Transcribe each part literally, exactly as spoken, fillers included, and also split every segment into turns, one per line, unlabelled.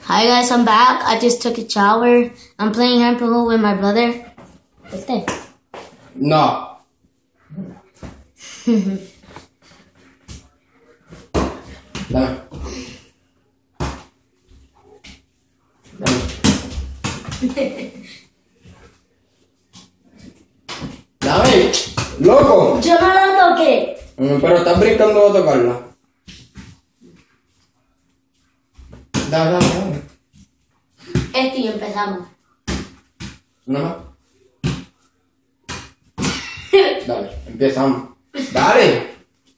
Hi guys, I'm back. I just took a shower. I'm playing handball with my brother. What's that?
No. Dame. Dame. Dame. Loco.
Yo no lo toqué.
Mm, Pero estás brincando a tocarla. Dame, dame, dame.
Este y empezamos.
Una más. Dale, empezamos. Dale.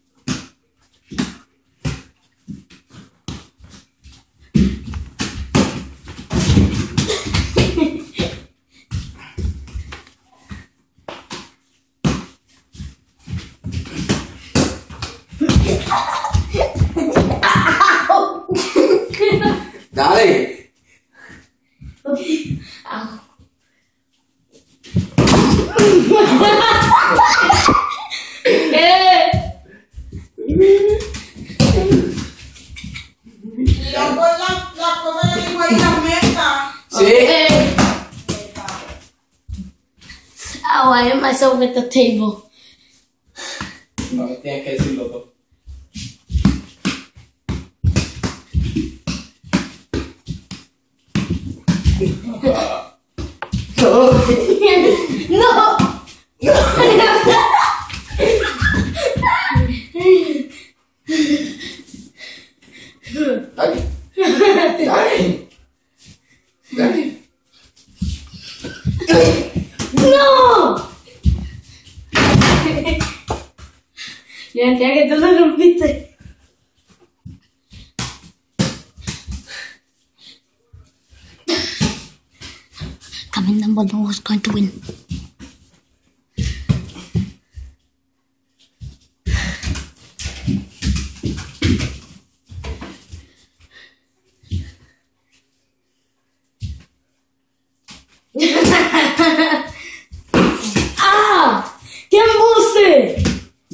Dale.
Okay. Ow. Eh.
La cosa, la cosa que tengo ahí en la mesa.
Sí.
Okay. Ow, I hit myself with the table.
No, tienes que decirlo todo.
No.
Dale. Dale. Dale.
No. Ya entendía que tú lo rompiste. Comment down below who's going to win. ¡Ah! ¡Qué embuste!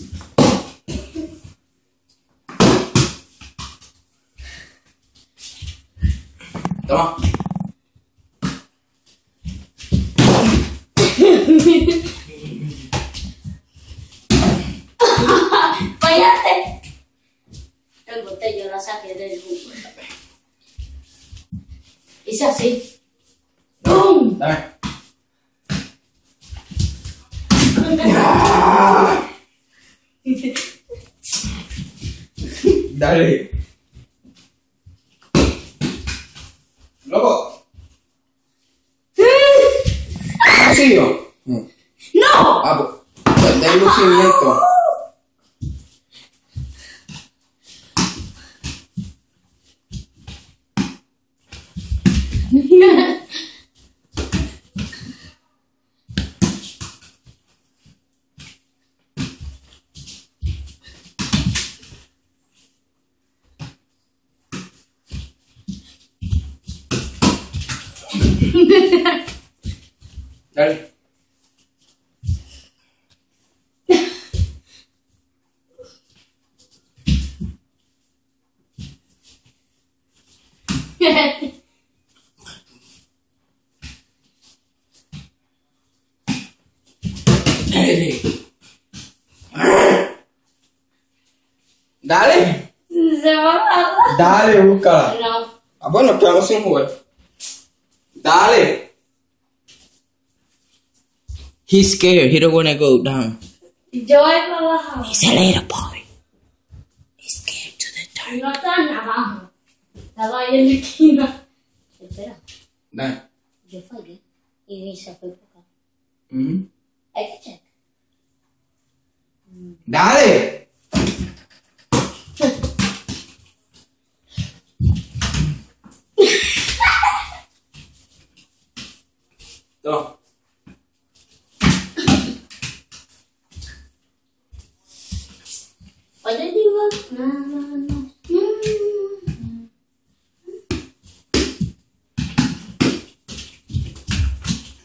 Toma.
¡Fallaste! El botello la saqué del jugo. Hice así. ¡Bum!
Dame. Dale. Loco. ¿Sigo?
¡No!
Ah, pues, de lucimiento. Dale. Dale.
Se va a...
Dale, búscala.
No.
Ah, bueno, quedamos sin jugar. Dale. He's scared. He don't wanna go down.
Yo voy para abajo.
He's a little boy. He's scared to the dark.
No está en abajo. Estaba ahí en la esquina. Espera.
Dale.
Yo fallé. Y se fue por acá.
Mm.
Hay que check.
Dale. Toma.
What did you want? No, no, no.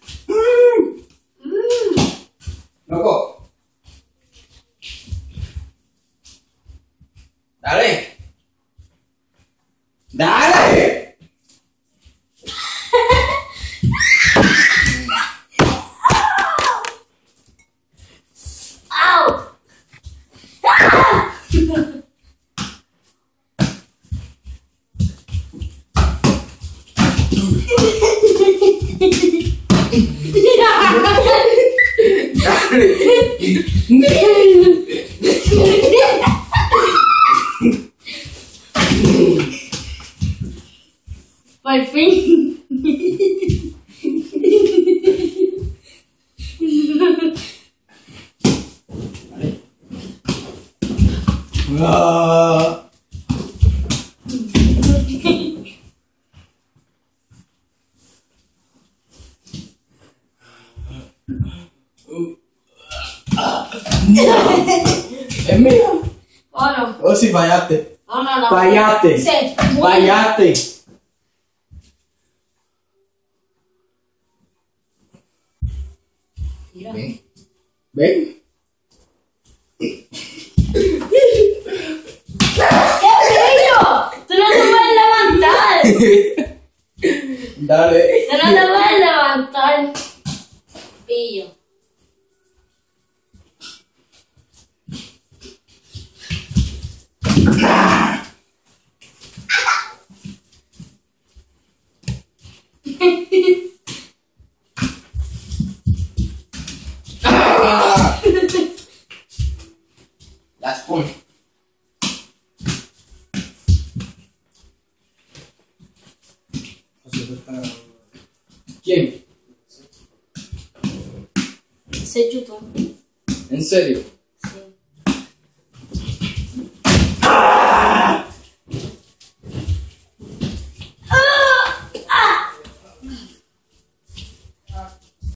Loco.
Por fin.
Ah. Es mío.
Oh no.
Oh, sí, fallaste.
Oh no, no.
Fallaste.
Sí.
Fallaste.
Mira.
Ven. Ven.
¡Qué bello! Tú no te puedes levantar.
Dale.
Tú no te puedes levantar. Pillo.
Ah. La spoon. ¿Quién?
Ese YouTube.
¿En serio?